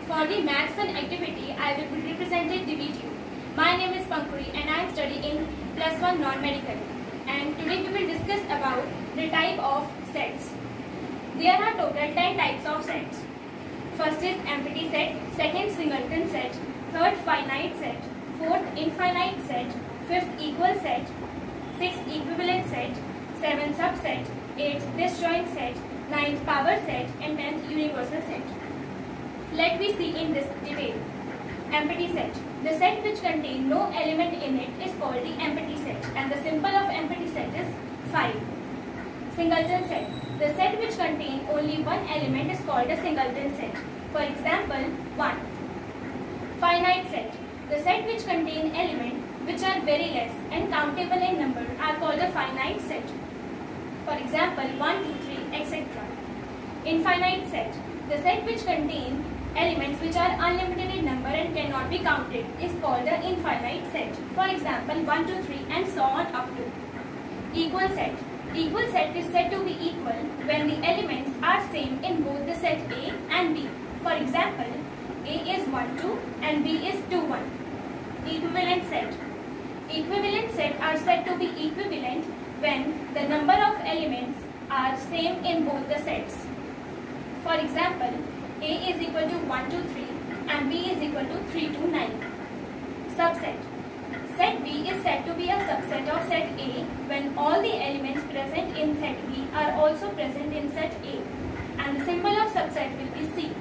For the maths and activity, I will be represented the video. My name is Pankuri and I am studying in +1 non-medical. And today we will discuss about the type of sets. There are total 10 types of sets. First is empty set, second singleton set, third finite set, fourth infinite set, fifth equal set, sixth equivalent set, seventh subset, eighth disjoint set, ninth power set, and 10th universal set. Let me see in this detail. Empty set. The set which contains no element in it is called the empty set, and the symbol of empty set is 5. Singleton set. The set which contains only one element is called a singleton set. For example, 1. Finite set. The set which contains elements which are very less and countable in number are called a finite set. For example, 1, 2, 3, etc. Infinite set. The set which contains elements which are unlimited in number and cannot be counted is called the infinite set. For example, 1, 2, 3 and so on up to. Equal set. Equal set is said to be equal when the elements are same in both the set A and B. For example, A is 1, 2 and B is 2, 1. Equivalent set. Equivalent set are said to be equivalent when the number of elements are same in both the sets. For example, A is equal to 1 to 3 and B is equal to 3 to 9. Subset. Set B is said to be a subset of set A when all the elements present in set B are also present in set A, and the symbol of subset will be C.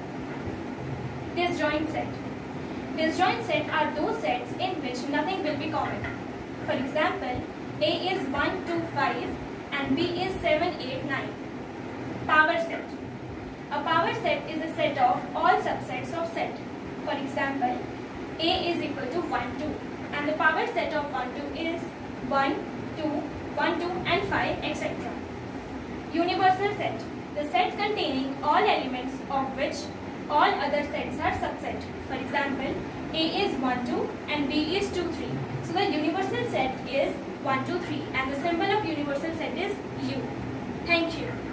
Disjoint set. Disjoint set are those sets in which nothing will be common. For example, A is 1, 2, 5 and B is 7, 8, 9. Power set. A power set is a set of all subsets of set. For example, A is equal to 1, 2 and the power set of 1, 2 is 1, 2, 1, 2 and 5, etc. Universal set. The set containing all elements of which all other sets are subset. For example, A is 1, 2 and B is 2, 3. So the universal set is 1, 2, 3 and the symbol of universal set is U. Thank you.